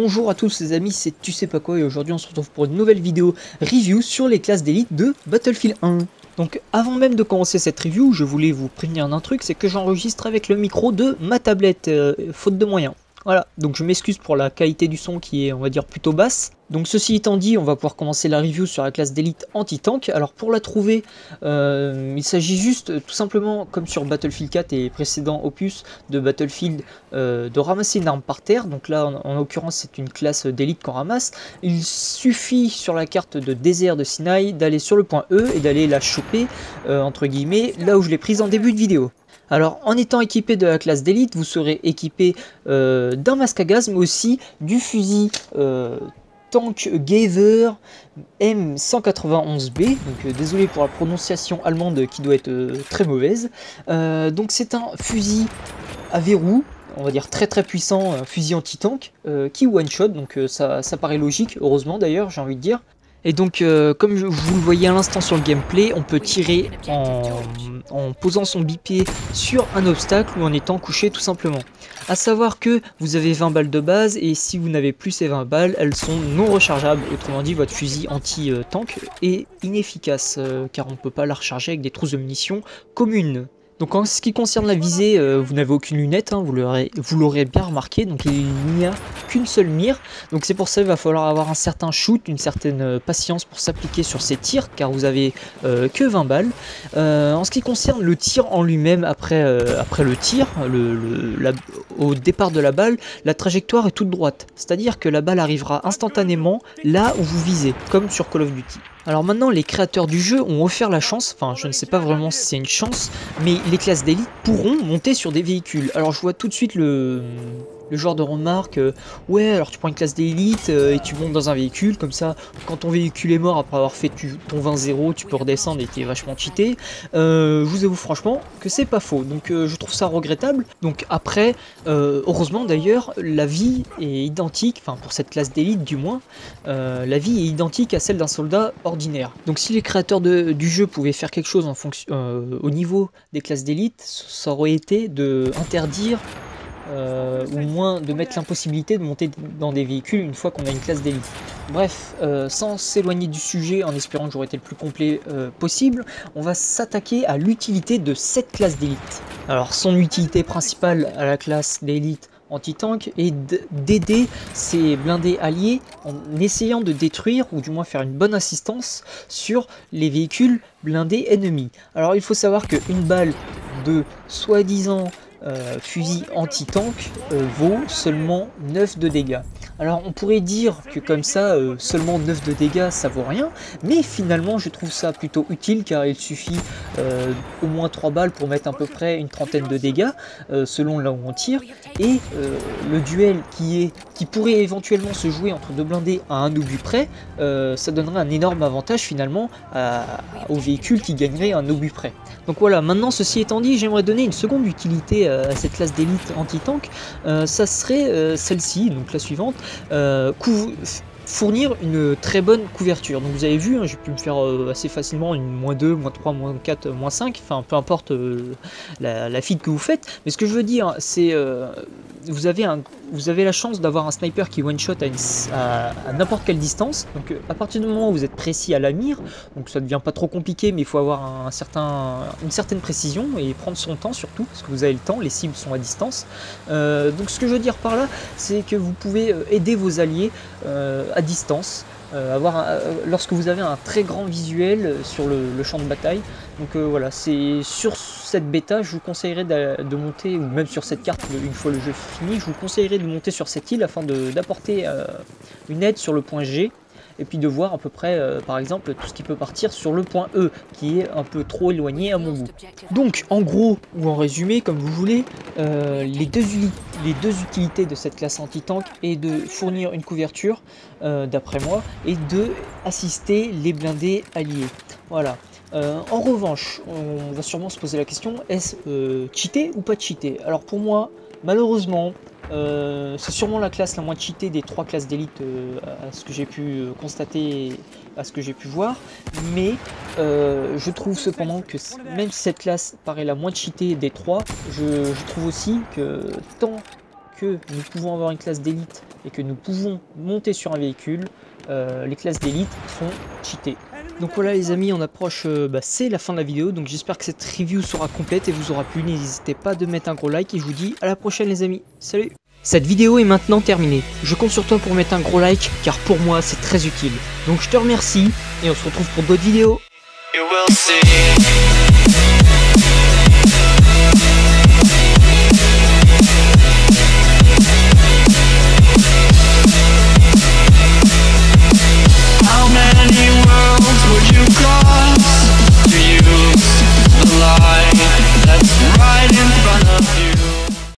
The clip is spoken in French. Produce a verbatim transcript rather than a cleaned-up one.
Bonjour à tous les amis, c'est tu sais pas quoi et aujourd'hui on se retrouve pour une nouvelle vidéo review sur les classes d'élite de Battlefield un. Donc avant même de commencer cette review, je voulais vous prévenir d'un truc, c'est que j'enregistre avec le micro de ma tablette, euh, faute de moyens. Voilà, donc je m'excuse pour la qualité du son qui est, on va dire, plutôt basse. Donc ceci étant dit, on va pouvoir commencer la review sur la classe d'élite anti-tank. Alors pour la trouver, euh, il s'agit juste, tout simplement, comme sur Battlefield quatre et précédents opus de Battlefield, euh, de ramasser une arme par terre. Donc là, en, en l'occurrence, c'est une classe d'élite qu'on ramasse. Il suffit sur la carte de désert de Sinaï d'aller sur le point E et d'aller la choper, euh, entre guillemets, là où je l'ai prise en début de vidéo. Alors, en étant équipé de la classe d'élite, vous serez équipé euh, d'un masque à gaz, mais aussi du fusil euh, Tank Gaver M cent quatre-vingt-onze B. Donc, euh, désolé pour la prononciation allemande qui doit être euh, très mauvaise. Euh, donc, c'est un fusil à verrou, on va dire très très puissant, un fusil anti-tank euh, qui one-shot. Donc, euh, ça, ça paraît logique, heureusement d'ailleurs, j'ai envie de dire. Et donc, euh, comme je, vous le voyez à l'instant sur le gameplay, on peut tirer en, en posant son bipied sur un obstacle ou en étant couché tout simplement. A savoir que vous avez vingt balles de base et si vous n'avez plus ces vingt balles, elles sont non rechargeables. Autrement dit, votre fusil anti-tank est inefficace euh, car on ne peut pas la recharger avec des trousses de munitions communes. Donc en ce qui concerne la visée, euh, vous n'avez aucune lunette, hein, vous l'aurez bien remarqué, donc il n'y a qu'une seule mire. Donc c'est pour ça qu'il va falloir avoir un certain shoot, une certaine euh, patience pour s'appliquer sur ces tirs, car vous avez euh, que vingt balles. Euh, en ce qui concerne le tir en lui-même, après, euh, après le tir, le, le, la, au départ de la balle, la trajectoire est toute droite. C'est-à-dire que la balle arrivera instantanément là où vous visez, comme sur Call of Duty. Alors maintenant, les créateurs du jeu ont offert la chance, enfin je ne sais pas vraiment si c'est une chance, mais les classes d'élite pourront monter sur des véhicules. Alors je vois tout de suite le, le genre de remarque, euh, ouais alors tu prends une classe d'élite euh, et tu montes dans un véhicule, comme ça quand ton véhicule est mort après avoir fait tu, ton vingt zéro, tu peux redescendre et t'es vachement cheaté. Euh, je vous avoue franchement que c'est pas faux, donc euh, je trouve ça regrettable. Donc après, euh, heureusement d'ailleurs, la vie est identique, enfin pour cette classe d'élite du moins, euh, la vie est identique à celle d'un soldat ordinaire. Donc si les créateurs de, du jeu pouvaient faire quelque chose en fonction, euh, au niveau des classes d'élite, ça aurait été de interdire euh, ou moins de mettre l'impossibilité de monter dans des véhicules une fois qu'on a une classe d'élite. Bref, euh, sans s'éloigner du sujet en espérant que j'aurais été le plus complet euh, possible, on va s'attaquer à l'utilité de cette classe d'élite. Alors son utilité principale à la classe d'élite anti-tank et d'aider ses blindés alliés en essayant de détruire ou du moins faire une bonne assistance sur les véhicules blindés ennemis. Alors il faut savoir qu'une balle de soi-disant euh, fusil anti-tank euh, vaut seulement neuf de dégâts. Alors on pourrait dire que comme ça euh, seulement neuf de dégâts ça vaut rien, mais finalement je trouve ça plutôt utile car il suffit euh, au moins trois balles pour mettre à peu près une trentaine de dégâts euh, selon là où on tire, et euh, le duel qui, est, qui pourrait éventuellement se jouer entre deux blindés à un obus près, euh, ça donnerait un énorme avantage finalement à, au véhicule qui gagnerait un obus près. Donc voilà, maintenant ceci étant dit, j'aimerais donner une seconde utilité à cette classe d'élite anti-tank, euh, ça serait euh, celle-ci, donc la suivante. Euh, fournir une très bonne couverture. Donc vous avez vu, hein, j'ai pu me faire euh, assez facilement une moins deux, moins trois, moins quatre, moins cinq, enfin peu importe euh, la, la feed que vous faites, mais ce que je veux dire c'est euh, vous avez un vous avez la chance d'avoir un sniper qui one shot à, une, à, à n'importe quelle distance. Donc à partir du moment où vous êtes précis à la mire, donc ça devient pas trop compliqué, mais il faut avoir un certain, une certaine précision et prendre son temps surtout, parce que vous avez le temps, les cibles sont à distance. Euh, donc ce que je veux dire par là, c'est que vous pouvez aider vos alliés euh, à distance, euh, avoir un, euh, lorsque vous avez un très grand visuel sur le, le champ de bataille. Donc euh, voilà, c'est sur cette bêta, je vous conseillerais de, de monter, ou même sur cette carte, une fois le jeu fini, je vous conseillerais de monter sur cette île afin d'apporter euh, une aide sur le point G, et puis de voir à peu près, euh, par exemple, tout ce qui peut partir sur le point E, qui est un peu trop éloigné à mon goût. Donc, en gros, ou en résumé, comme vous voulez, euh, les, deux les deux utilités de cette classe anti-tank est de fournir une couverture, euh, d'après moi, et de assister les blindés alliés. Voilà. Euh, en revanche, on va sûrement se poser la question, est-ce euh, cheaté ou pas cheaté? Alors pour moi, malheureusement, Euh, c'est sûrement la classe la moins cheatée des trois classes d'élite euh, à ce que j'ai pu constater, à ce que j'ai pu voir, mais euh, je trouve cependant que même si cette classe paraît la moins cheatée des trois, je, je trouve aussi que tant que nous pouvons avoir une classe d'élite et que nous pouvons monter sur un véhicule, euh, les classes d'élite sont cheatées. Donc voilà les amis, on approche, euh, bah, c'est la fin de la vidéo, donc j'espère que cette review sera complète et vous aura plu. N'hésitez pas de mettre un gros like et je vous dis à la prochaine les amis, salut! Cette vidéo est maintenant terminée, je compte sur toi pour mettre un gros like car pour moi c'est très utile. Donc je te remercie et on se retrouve pour d'autres vidéos. You will see.